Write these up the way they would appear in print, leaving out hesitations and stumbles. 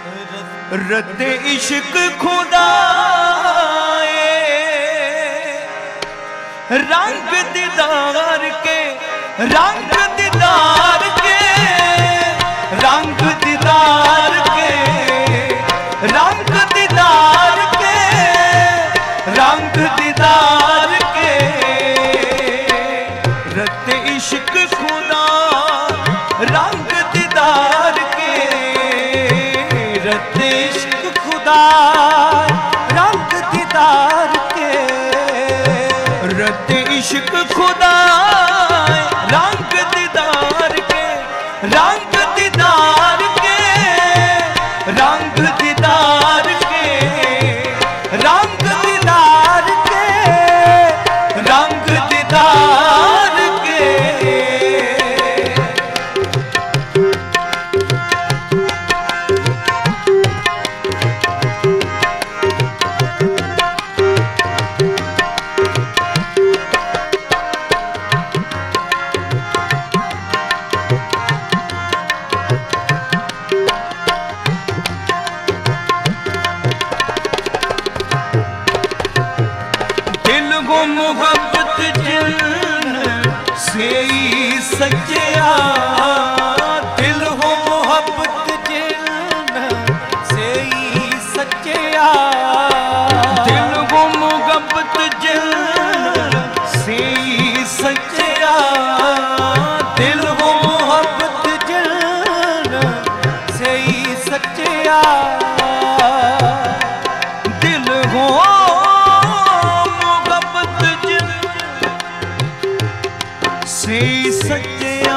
रते इश्क खुदा रंग दीदार के, रंग दीदार के, रंग दीदार के, रंग दीदार के, रंग दीदार के, रते इश्क खुदा रंग दीदार के, रते इश्क खुदा रंग दीदार के, रते इश्क खुदा रंग दीदार के, रंग दीदार के, रंग दीदार के, रंग दीदार के, रंग दीदार के। मोहब्बत जिन से सच्चा दिल हो, मोहब्बत जिन से सच्चा दिल हो, मोहब्बत जिन से सच्चा दिल हो, मोहब्बत जिन से सच्चा दिल हो, से सच्चिया,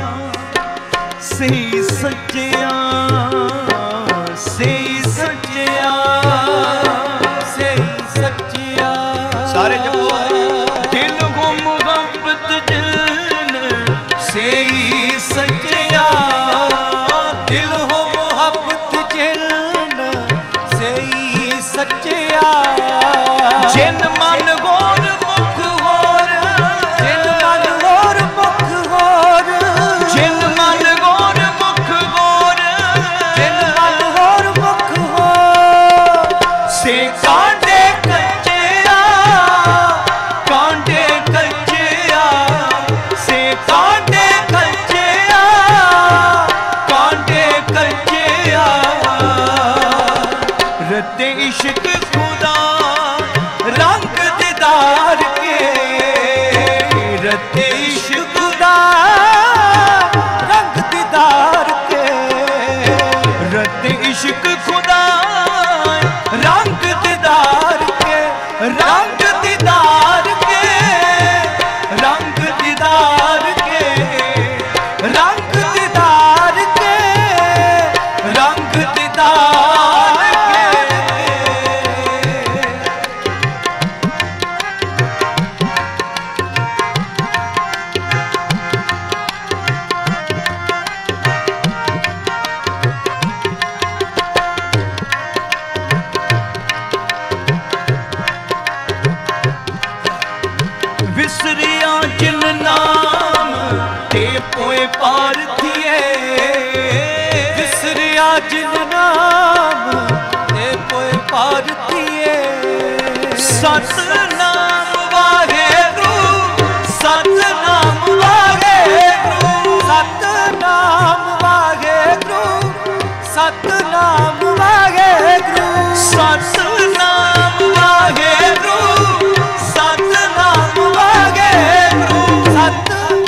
से सच्चिया, से सच्चिया, से सच्चिया। सारे जब दिल को मोहब्बत जिन से सच्चिया दिल हो, मोहब्बत जिन से सच्चिया जिन मन गोर मुख होर, जिन मन गोर मुख होर, जिन मन गोर मुख गोर, जिन मन गोर मुख होर, से कांटे कच्चिया, कांटे कच्चिया, से कांटे कच्चिया, कांटे कच्चिया, रते इश्क खुदा रंग दीदार के, रते इश्क खुदा रंग दीदार के, रते इश्क खुदा रंग दीदार के, रंग दीदार के, रंग दीदार के, रंग दीदार के, रंग दीदार के। विसरिया जिन नाम ते पोए पार थिए, विसरिया जिन नाम ते पोए पार थिए, सतनाम वाहेगुरु, सतनाम वाहेगुरु, सतनाम वाहेगुरु, सतनाम वाहेगुरु, सतनाम वाहेगुरु, सतनाम वाहेगुरु, सत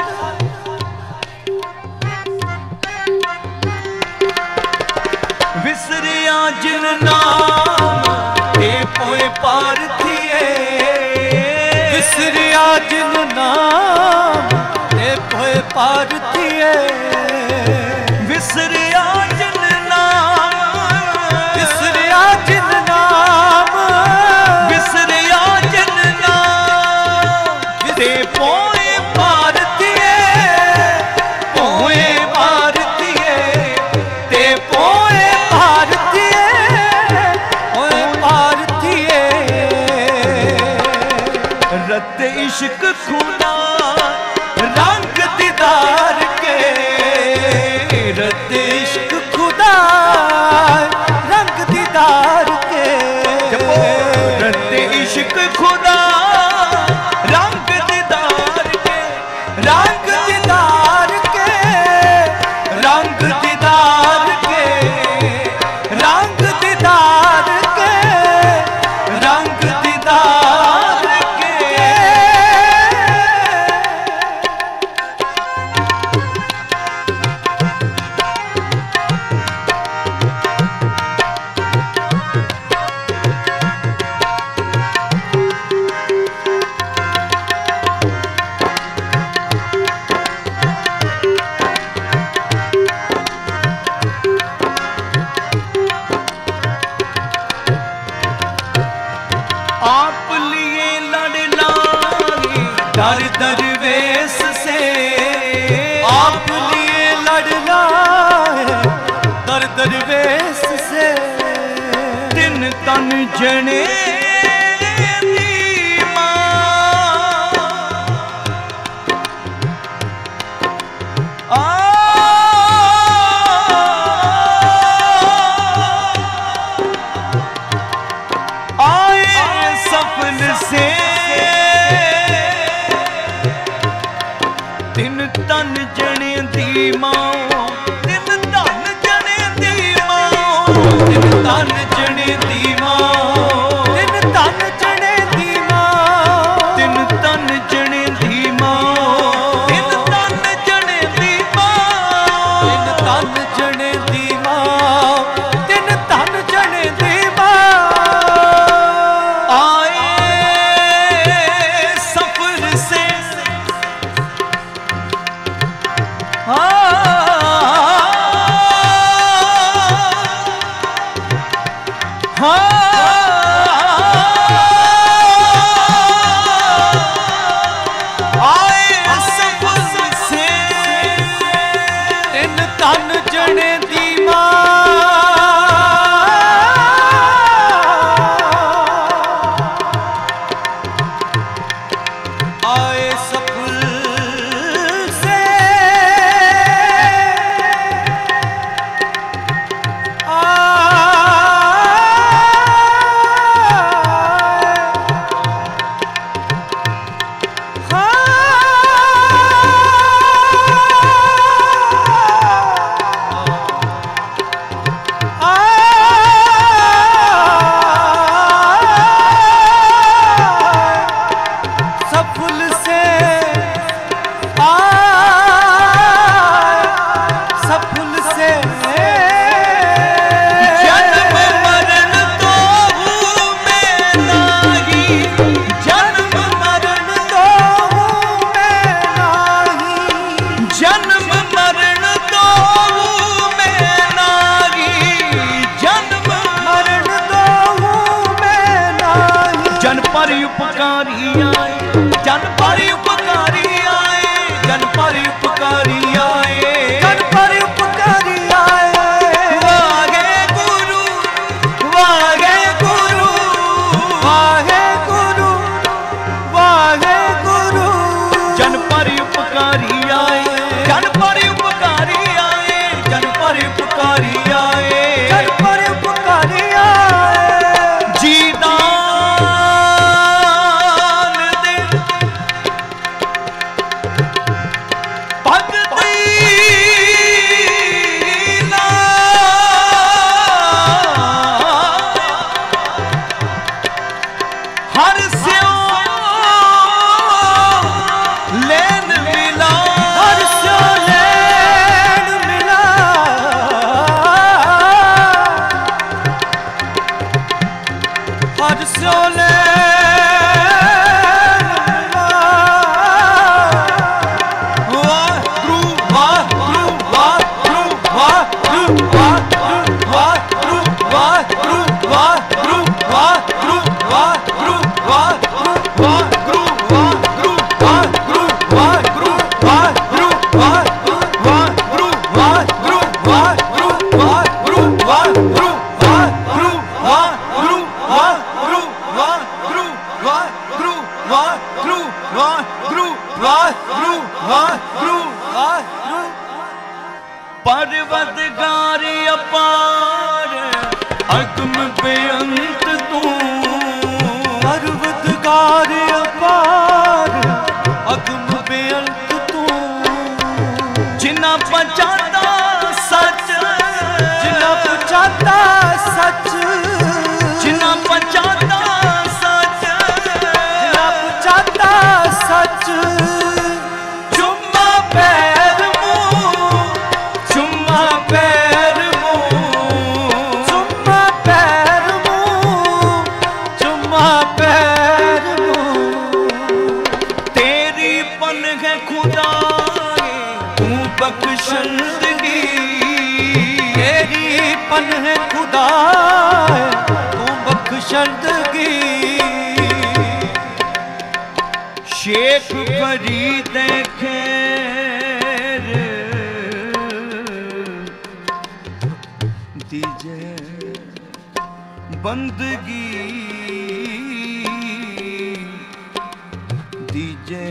विसरिया जिन नाम ते पोए पार थिए, विसरिया जिन नाम ते पोए पार थिए, विसरिया जिन नाम, विसरिया जिन नाम, विसरिया जिन नाम ते पोए पार थिए, पोए पार थिए, ते पोए पार थिए, पोए पार थिए, रते इश्क खुदा रंग दीदार के, रते इश्क खुदा हर दरवेश से आप लिए लड़ना है, दर दरवेश से दिन तन जने तन जने दी माओ, दिन धन जने दी माओ, दिन धन जने दी माओ, दिन धन जने दी माओ, दिन धन जने दी माओ, दिन धन जने दी माओ, दिन धन जने दी माओ, दिन धन जने दी माओ। आए सफर से उपकारी आए, जन पर उपकारी आए, जन पर उपकारी आए, जन पर उपकारी आए। वाहे गुरु, वाहे गुरु, वाहे गुरु, वाहे गुरु। जन पर उपकारी आए, जन पर उपकारी आए, जन पर उपकारी आए, जन पर उपकारी आए। जीदा परवतगार अपार अगम बेअंत तू, परवतगार अपार अगम बेअंत तू। जिन्ना पहचाना सच, जिन्ना पहचाना सच, जिन्ना पहचाना सच, जिन्ना पहचाना सच। चुम्मा पैर मुँह, चुम्मा पैर मुँह, चुम्मा पैर मुँह, चुम्मा पैर मुँह। तेरी पन है खुदा तू बख्शंदगी, तेरी पन है खुदा तू बख्शंदगी। शेख फरीद खैर दीजे बंदगी दीजे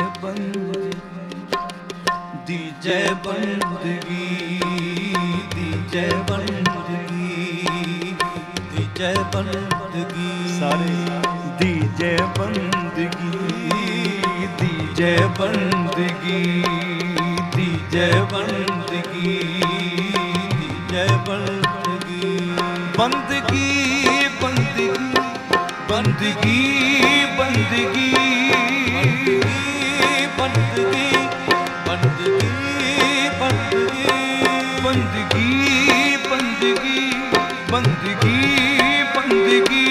बंदगी दीजे बंदगी दीजे बंदगी सारे दीजे बंदगी दीजे बंदगी दीजे बंदगी दीजे बंदगी बंदगी बंदगी बंदगी बंदगी बंदगी बंदगी बंदगी बंदगी बंदगी बंदगी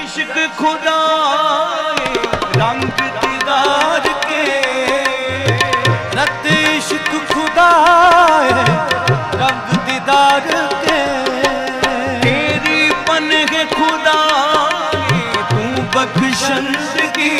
खुदाए रंग दीदार के है रंग दीदार के। तेरी पनह खुदा तू बख्शंदगी,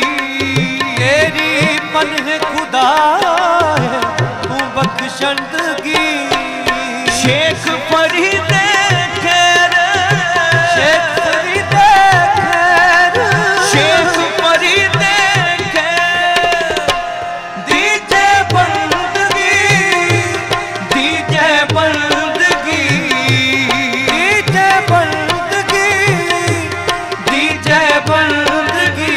तेरी पनह खुदा है तू बख्शंदगी। शेख फरीद खैर, शेख फरीद खैर, शेख फरीद खैर दीजे बंदगी, दीजे बंदगी, दीजे बंदगी, दीजे बंदगी।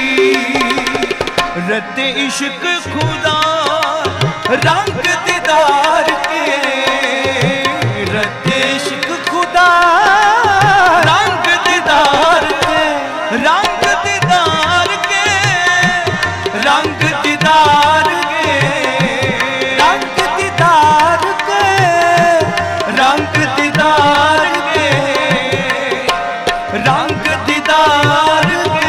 रद्द इश्क खुदा रंग दीदार के, रद्द इश्क खुदा रंग दीदार के, रंग दीदार के, रंग दीदार के, रंग दीदार के, रंग दीदार के, रंग दीदार के।